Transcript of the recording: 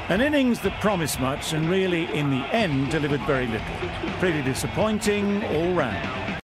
An innings that promised much and really, in the end, delivered very little. Pretty disappointing all round.